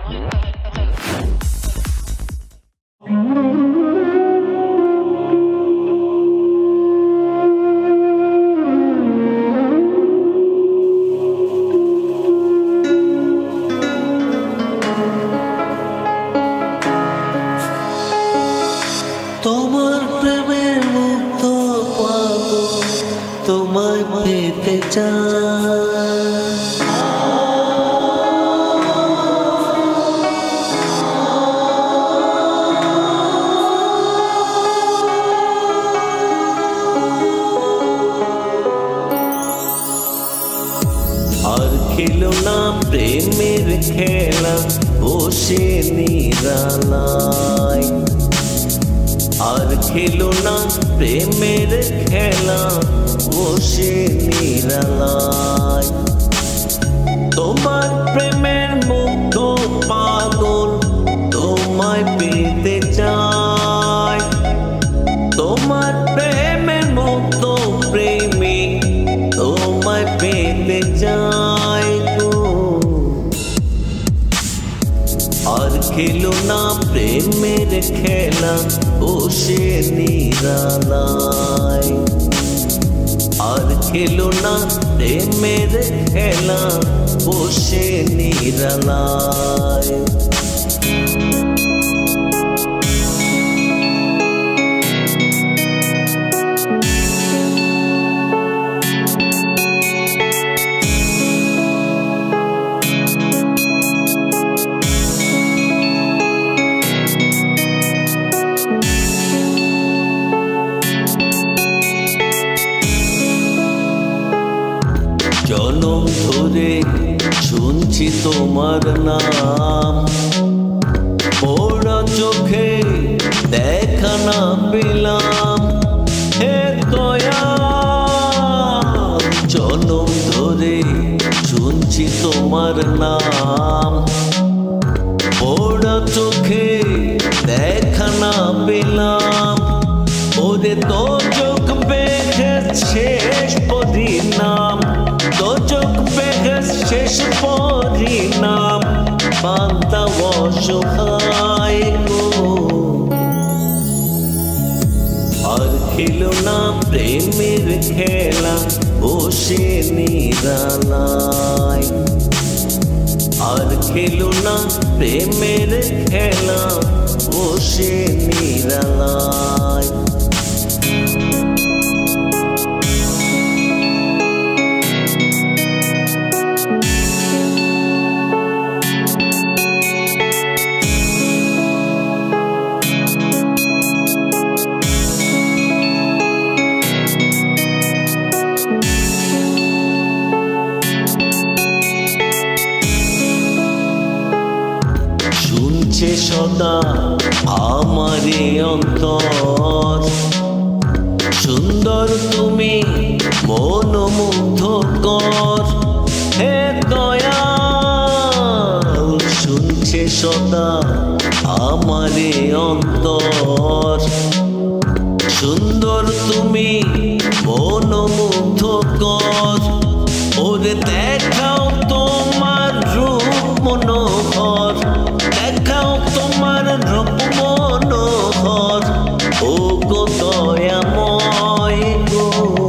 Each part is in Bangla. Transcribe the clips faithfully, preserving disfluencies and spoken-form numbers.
তোমার প্রেমের মুক্ত পাগল তোমায় পেতে চাই। আর খেলো না প্রেমের খেলা বসে নিরালায়, আর খেলো না প্রেমের খেলা বসে নিরালায়। তোমার প্রেমের মুগ্ধ পাগল তোমায় পেতে চাই, তোমার প্রেমের মুগ্ধ প্রেমিক তোমায় পেতে চাই গো। আর খেলো না প্রেমের খেলা বসে নিরালায়, আর খেলো না প্রেমের খেলা বসে নিরালায়। জনম ধরে শুনছি তোমার নাম, ওরা চোখে দেখা না পেলাম হে দয়াল। জনম ধরে শুনছি তোমার নাম, ওরা চোখে দেখা না পেলাম। ওরে তো চোখ বেঁধে শেষ পরিণাম, তো চোখ বেঁধে শেষ পরিণাম। বান্দা অসহায় গো। আর খেলো না প্রেমের খেলা বসে নিরালায়, আর খেলো না প্রেমের খেলা বসে নিরালায়। শুনছে সদা আমারে অন্তর, সুন্দর তুমি মনোমুগ্ধকর হে দয়াল। শুনছে সদা আমারে অন্তর, সুন্দর তুমি মনোমুগ্ধকর। ওরে দেখাও তোমার রূপ মনোহর, দেখাও তোমার রূপ মনোহর ও গো দয়াময় গো।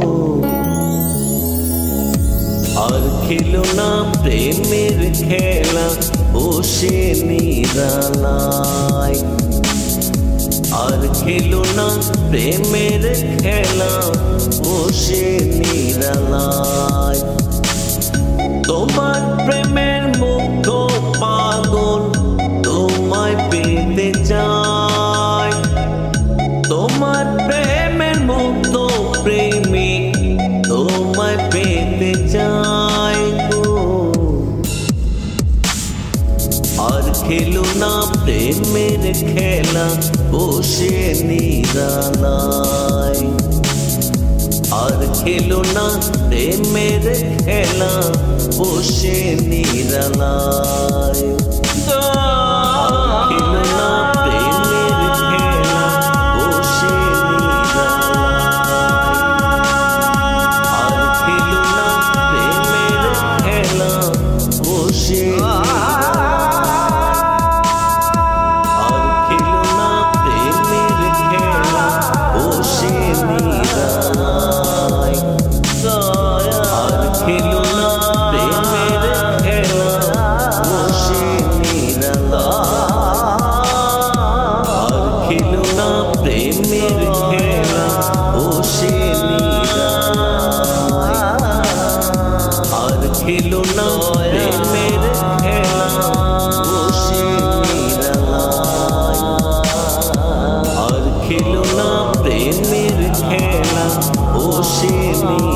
আর খেলো না প্রেমের খেলা বসে নিরালায়, আর খেলো না প্রেমের খেলা বসে নিরালায়। তোমার প্রেমের মুগ্ধ পাগল তোমায় পেতে চাই, তোমার প্রেমের মুগ্ধ প্রেমিক তোমায় পেতে চাই গো। আর খেলো না প্রেমের খেলা বসে নিরালায়, আর খেলো না প্রেমের খেলা বসে নিরালায়। খেলো না প্রেমের খেলা বসে নিরালায়, আর খেলো না প্রেমের খেলা বসে নিরালায়। খেলো না প্রেমের খেলা বসে নিরালায়। আর খেলো না প্রেমের খেলা বসে নিরালায়।